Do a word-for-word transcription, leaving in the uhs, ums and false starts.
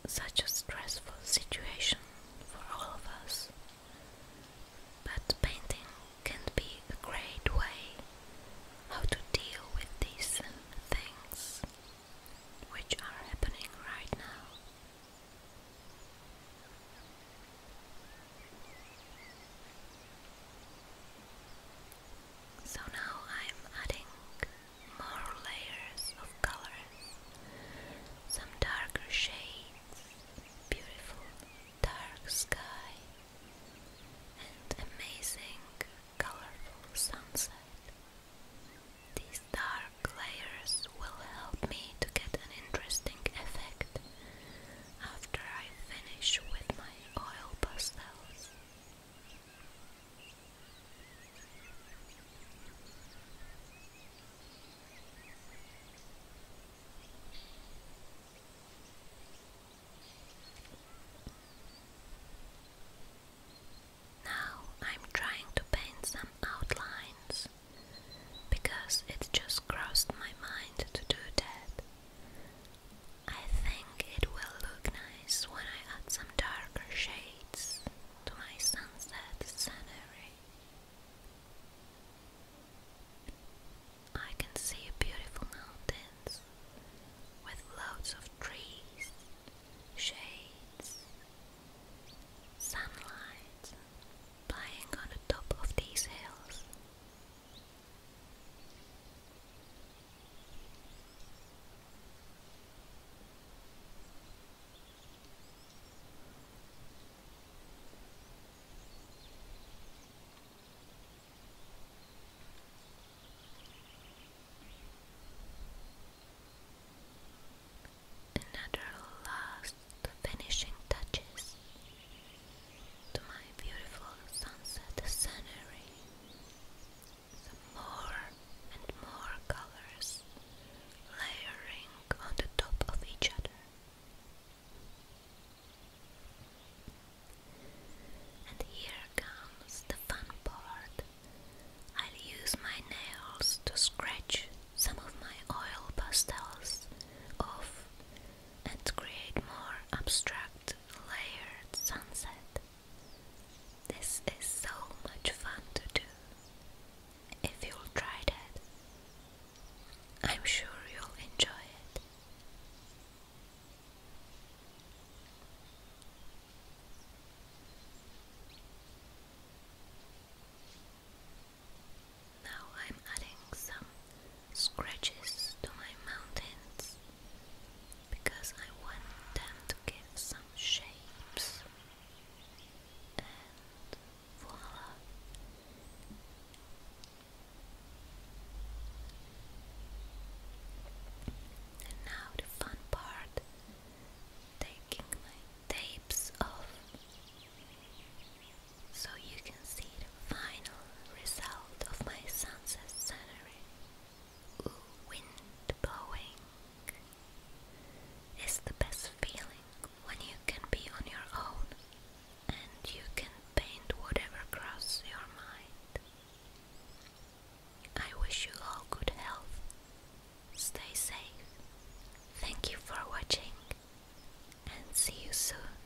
such a stressful situation for all of us, but painting can be a great way how to deal with these things which are happening right now. So now I'm adding more layers of colors, some darker shades, beautiful dark sky, and amazing colorful sunset. These dark layers will help me to get an interesting effect after I finish with my oil pastels. Now I'm trying to paint some outlines because it just crossed my mind to do that. I think it will look nice when I add some darker shades to my sunset scenery. I can see beautiful mountains with loads of trees, shades, sunlight playing on the top of these hills. Another last finishing touches to my beautiful sunset scenery. Some more and more colors layering on the top of each other. And here comes the fun part. I'll use my nails to scratch some of my oil pastels off and create more abstract layered sunset. This is so much fun to do. If you'll try that, I'm sure you'll enjoy it. Now I'm adding some scratches to my mountains because I want them to give some shapes. And voila! And now the fun part, taking my tapes off so you can see the final result of my sunset scenery. Ooh, wind blowing is the best feeling when you can be on your own and you can paint whatever crosses your mind. I wish you all good health. Stay safe. Thank you for watching and see you soon.